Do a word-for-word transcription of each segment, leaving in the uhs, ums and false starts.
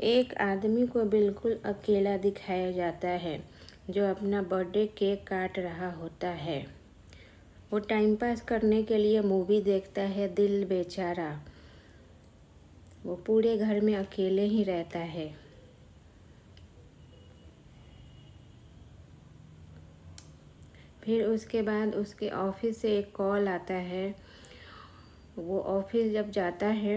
एक आदमी को बिल्कुल अकेला दिखाया जाता है जो अपना बर्थडे केक काट रहा होता है। वो टाइम पास करने के लिए मूवी देखता है। दिल बेचारा, वो पूरे घर में अकेले ही रहता है। फिर उसके बाद उसके ऑफिस से एक कॉल आता है। वो ऑफिस जब जाता है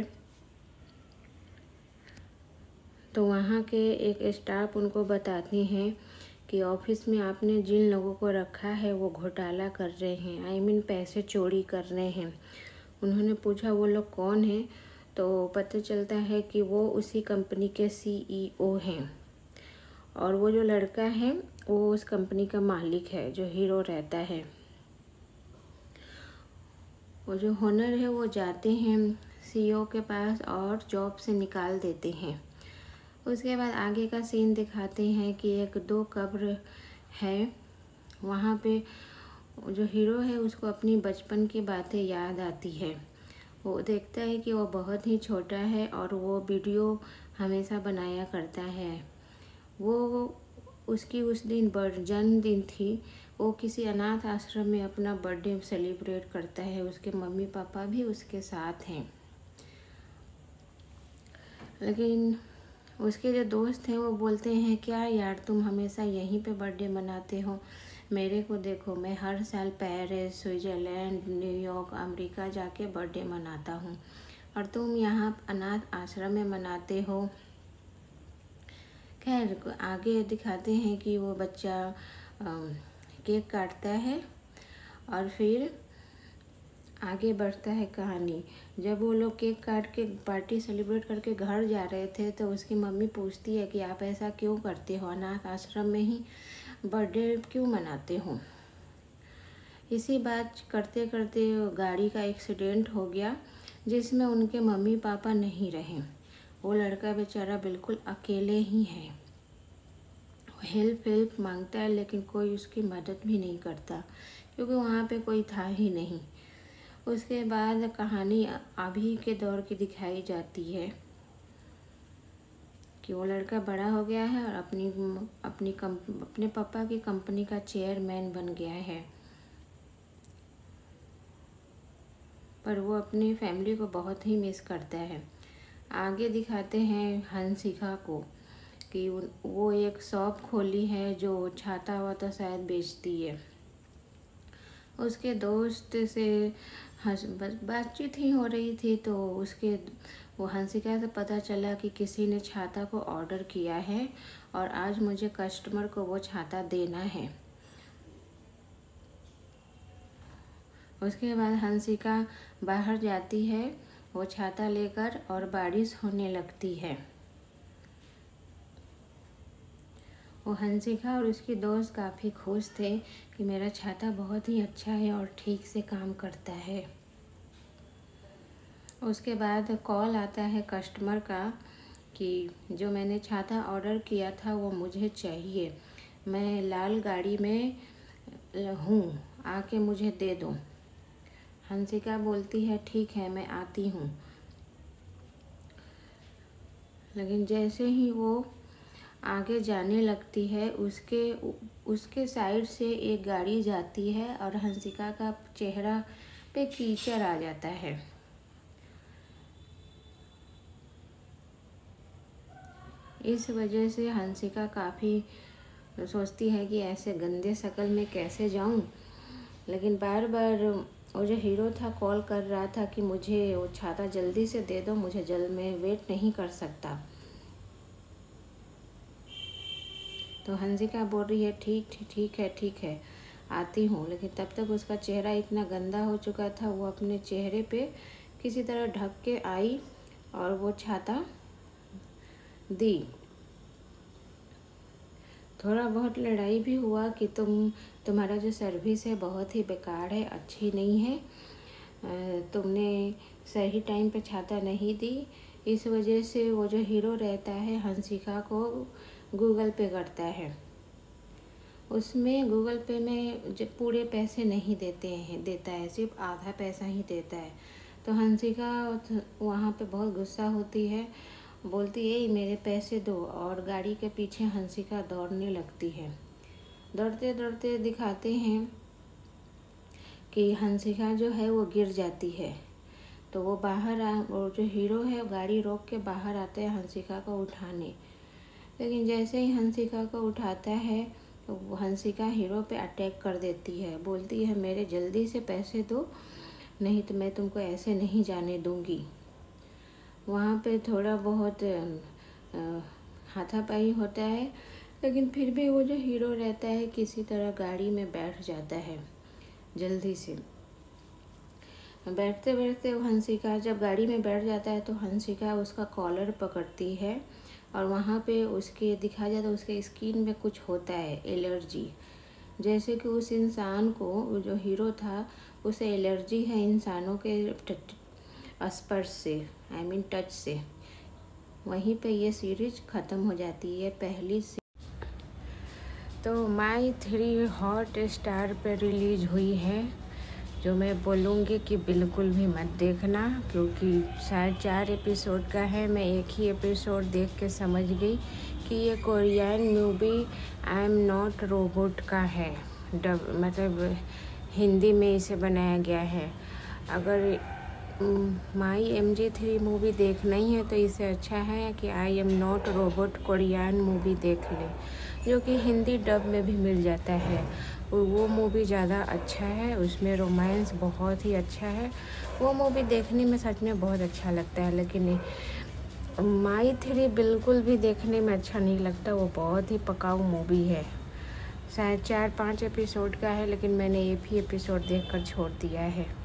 तो वहाँ के एक स्टाफ उनको बताती हैं कि ऑफिस में आपने जिन लोगों को रखा है वो घोटाला कर रहे हैं, आई मीन पैसे चोरी कर रहे हैं। उन्होंने पूछा वो लोग कौन हैं, तो पता चलता है कि वो उसी कंपनी के सीईओ हैं और वो जो लड़का है वो उस कंपनी का मालिक है जो हीरो रहता है। वो जो ओनर है वो जाते हैं सीईओ के पास और जॉब से निकाल देते हैं। उसके बाद आगे का सीन दिखाते हैं कि एक दो कब्र है। वहाँ पे जो हीरो है उसको अपनी बचपन की बातें याद आती है। वो देखता है कि वो बहुत ही छोटा है और वो वीडियो हमेशा बनाया करता है। वो उसकी उस दिन बर्थ जन्मदिन थी। वो किसी अनाथ आश्रम में अपना बर्थडे सेलिब्रेट करता है। उसके मम्मी पापा भी उसके साथ हैं, लेकिन उसके जो दोस्त हैं वो बोलते हैं क्या यार तुम हमेशा यहीं पे बर्थडे मनाते हो, मेरे को देखो मैं हर साल पेरिस, स्विट्ज़रलैंड, न्यूयॉर्क, अमेरिका जाके बर्थडे मनाता हूँ और तुम यहाँ अनाथ आश्रम में मनाते हो। खैर आगे दिखाते हैं कि वो बच्चा केक काटता है और फिर आगे बढ़ता है कहानी। जब वो लोग केक काट के पार्टी सेलिब्रेट करके घर जा रहे थे तो उसकी मम्मी पूछती है कि आप ऐसा क्यों करते हो, अनाथ आश्रम में ही बर्थडे क्यों मनाते हो। इसी बात करते करते गाड़ी का एक्सीडेंट हो गया जिसमें उनके मम्मी पापा नहीं रहे। वो लड़का बेचारा बिल्कुल अकेले ही है। हेल्प हेल्प मांगता है लेकिन कोई उसकी मदद भी नहीं करता क्योंकि वहाँ पे कोई था ही नहीं। उसके बाद कहानी अभी के दौर की दिखाई जाती है कि वो लड़का बड़ा हो गया है और अपनी अपनी कम अपने पापा की कंपनी का चेयरमैन बन गया है, पर वो अपनी फैमिली को बहुत ही मिस करता है। आगे दिखाते हैं हंसिका को कि वो एक शॉप खोली है जो छाता वाता शायद बेचती है। उसके दोस्त से हंस बातचीत ही हो रही थी तो उसके वो हंसिका से पता चला कि किसी ने छाता को ऑर्डर किया है और आज मुझे कस्टमर को वो छाता देना है। उसके बाद हंसिका बाहर जाती है वो छाता लेकर और बारिश होने लगती है। वो हंसिका और उसकी दोस्त काफ़ी खुश थे कि मेरा छाता बहुत ही अच्छा है और ठीक से काम करता है। उसके बाद कॉल आता है कस्टमर का कि जो मैंने छाता ऑर्डर किया था वो मुझे चाहिए, मैं लाल गाड़ी में हूँ, आके मुझे दे दो। हंसिका बोलती है ठीक है मैं आती हूँ, लेकिन जैसे ही वो आगे जाने लगती है उसके उसके साइड से एक गाड़ी जाती है और हंसिका का चेहरा पे कीचड़ आ जाता है। इस वजह से हंसिका काफ़ी सोचती है कि ऐसे गंदे शक्ल में कैसे जाऊं, लेकिन बार बार वो जो हीरो था कॉल कर रहा था कि मुझे वो छाता जल्दी से दे दो, मुझे जल्द में वेट नहीं कर सकता। तो हंसिका बोल रही है ठीक ठीक है ठीक है आती हूँ, लेकिन तब तक उसका चेहरा इतना गंदा हो चुका था। वो अपने चेहरे पे किसी तरह ढक के आई और वो छाता दी। थोड़ा बहुत लड़ाई भी हुआ कि तुम तुम्हारा जो सर्विस है बहुत ही बेकार है, अच्छी नहीं है, तुमने सही टाइम पे छाता नहीं दी। इस वजह से वो जो हीरो रहता है हंसिका को गूगल पे करता है। उसमें गूगल पे में जो पूरे पैसे नहीं देते हैं देता है, सिर्फ आधा पैसा ही देता है। तो हंसिका वहाँ पे बहुत गुस्सा होती है बोलती है मेरे पैसे दो, और गाड़ी के पीछे हंसिका दौड़ने लगती है। दौड़ते दौड़ते दिखाते हैं कि हंसिका जो है वो गिर जाती है। तो वो बाहर आ वो जो हीरो है वो गाड़ी रोक के बाहर आते हैं हंसिका को उठाने। लेकिन जैसे ही हंसिका को उठाता है तो हंसिका हीरो पे अटैक कर देती है। बोलती है मेरे जल्दी से पैसे दो, नहीं तो मैं तुमको ऐसे नहीं जाने दूंगी। वहाँ पे थोड़ा बहुत हाथापाई होता है, लेकिन फिर भी वो जो हीरो रहता है किसी तरह गाड़ी में बैठ जाता है जल्दी से। बैठते बैठते वो हंसिका जब गाड़ी में बैठ जाता है तो हंसिका उसका कॉलर पकड़ती है, और वहाँ पे उसके दिखा जाता है उसके स्किन में कुछ होता है एलर्जी। जैसे कि उस इंसान को, जो हीरो था, उसे एलर्जी है इंसानों के स्पर्श से, आई मीन टच से। वहीं पे ये सीरीज ख़त्म हो जाती है पहली से। तो माई थ्री हॉट स्टार पे रिलीज हुई है, जो मैं बोलूँगी कि बिल्कुल भी मत देखना, क्योंकि शायद चार एपिसोड का है। मैं एक ही एपिसोड देख के समझ गई कि ये Korean movie I am not robot का है। डब मतलब हिंदी में इसे बनाया गया है। अगर my M G three movie देखना ही है तो इससे अच्छा है कि I am not robot Korean movie देख ले, जो कि हिंदी डब में भी मिल जाता है। वो मूवी ज़्यादा अच्छा है, उसमें रोमांस बहुत ही अच्छा है। वो मूवी देखने में सच में बहुत अच्छा लगता है। लेकिन माई थ्री बिल्कुल भी देखने में अच्छा नहीं लगता। वो बहुत ही पकाऊ मूवी है। शायद चार पाँच एपिसोड का है, लेकिन मैंने एक ही एपिसोड देखकर छोड़ दिया है।